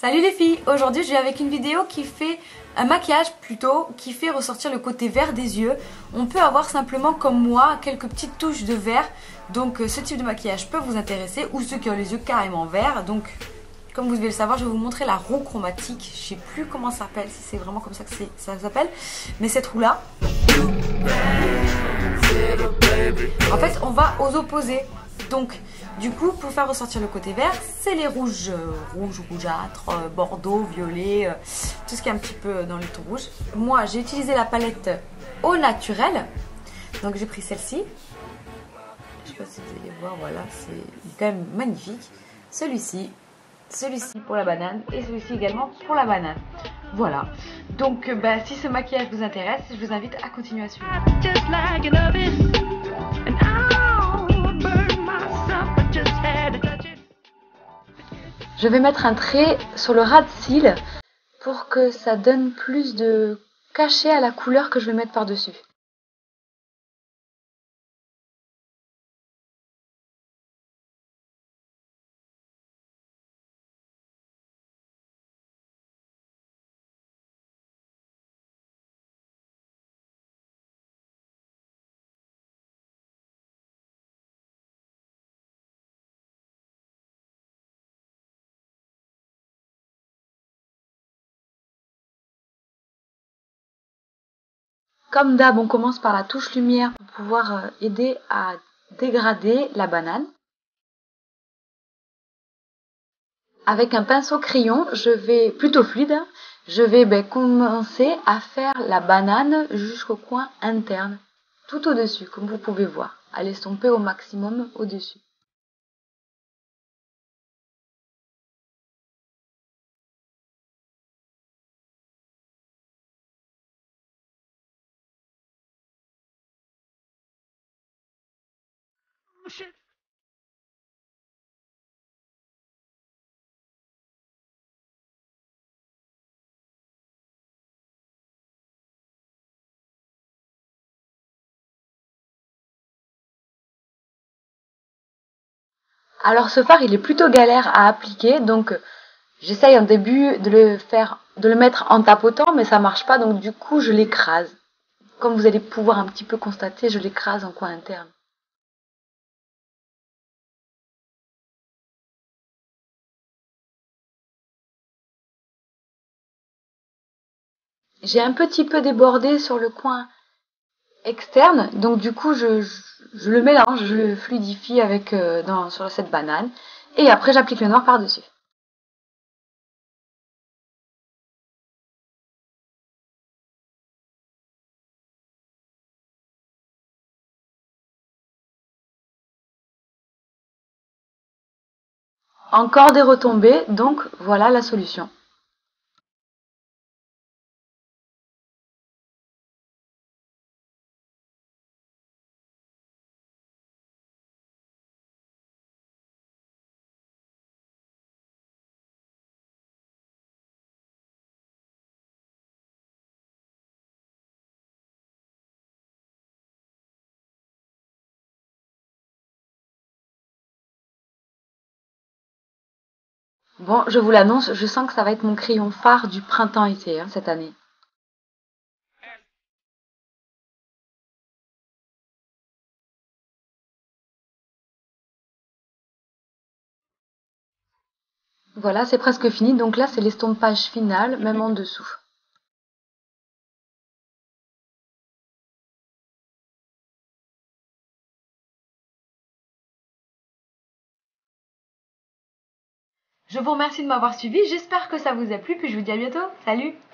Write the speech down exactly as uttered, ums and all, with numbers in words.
Salut les filles, aujourd'hui je viens avec une vidéo qui fait un maquillage plutôt, qui fait ressortir le côté vert des yeux. On peut avoir simplement comme moi quelques petites touches de vert, donc ce type de maquillage peut vous intéresser, ou ceux qui ont les yeux carrément verts. Donc comme vous devez le savoir, je vais vous montrer la roue chromatique, je sais plus comment ça s'appelle, si c'est vraiment comme ça que ça s'appelle, mais cette roue là, en fait on va aux opposés. Donc, du coup, pour faire ressortir le côté vert, c'est les rouges, euh, rouges, rougeâtres, euh, bordeaux, violets, euh, tout ce qui est un petit peu dans les tons rouges. Moi, j'ai utilisé la palette au naturel. Donc, j'ai pris celle-ci. Je ne sais pas si vous allez voir, voilà, c'est quand même magnifique. Celui-ci, celui-ci pour la banane et celui-ci également pour la banane. Voilà. Donc, euh, bah, si ce maquillage vous intéresse, je vous invite à continuer à suivre. Je vais mettre un trait sur le ras de cils pour que ça donne plus de cachet à la couleur que je vais mettre par-dessus. Comme d'hab, on commence par la touche lumière pour pouvoir aider à dégrader la banane. Avec un pinceau crayon, je vais, plutôt fluide, je vais ben, commencer à faire la banane jusqu'au coin interne, tout au-dessus, comme vous pouvez voir, à l'estomper au maximum au-dessus. Alors ce fard il est plutôt galère à appliquer, donc j'essaye en début de le faire, de le mettre en tapotant, mais ça marche pas, donc du coup je l'écrase. Comme vous allez pouvoir un petit peu constater, je l'écrase en coin interne. J'ai un petit peu débordé sur le coin externe, donc du coup je, je, je le mélange, je le fluidifie avec euh, dans, sur cette banane, et après j'applique le noir par-dessus. Encore des retombées, donc voilà la solution. Bon, je vous l'annonce, je sens que ça va être mon crayon phare du printemps-été hein, cette année. Voilà, c'est presque fini, donc là c'est l'estompage final, même en dessous. Je vous remercie de m'avoir suivi, j'espère que ça vous a plu, puis je vous dis à bientôt. Salut!